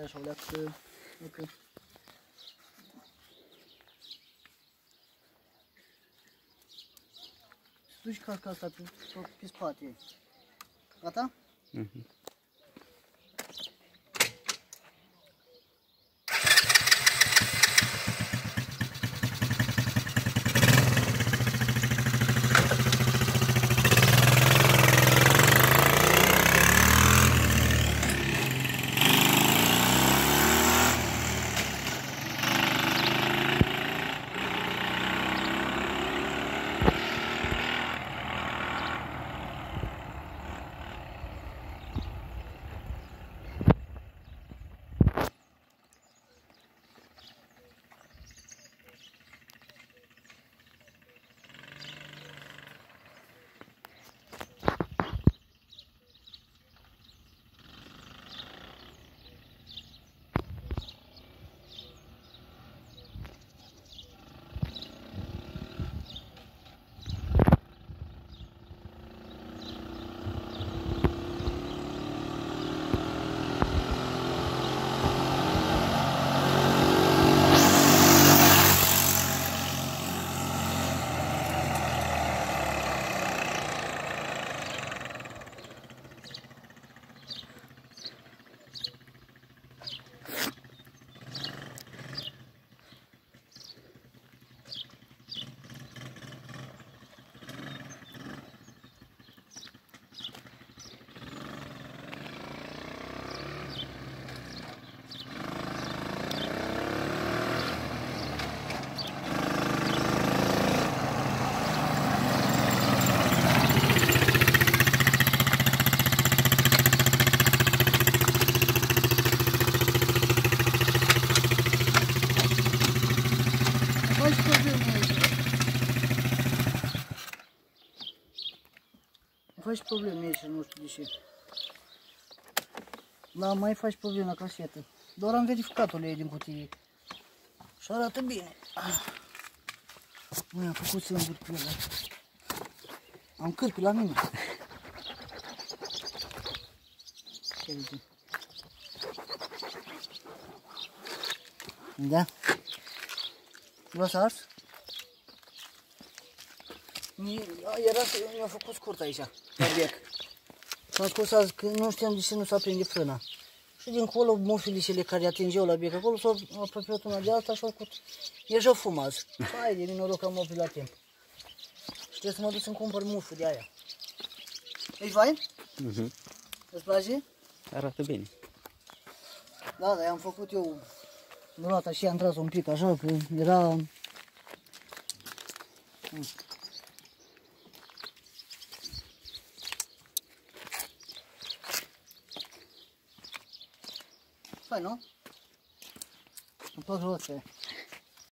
stai așa o leacă. Ok. Duci casca asta pe spate. Gata? Faci probleme aici, nu știu de ce. Da, mai faci probleme la casetă. Doar am verificat-o lei din cutie. Și arată bine. Măi, am făcut singur pe ele. Am cârpi la mine. Ce zice? Da? Vreau să ars? Mi-a făcut scurt aici, la bec. S-am scos azi că nu știam de ce nu s-a prinde frâna. Și dincolo, mofilișele care atingeau la bec acolo, s-au apropiat una de alta și au făcut. Ieșeau fum azi. Hai de minoroc că am mofil la timp. Și trebuie să mă duc să-mi cumpăr muful de aia. E fain? Îți place? Arată bine. Da, dar i-am făcut eu durata și am tras un pic așa, că era... Fain, nu? Îmi plac roțile.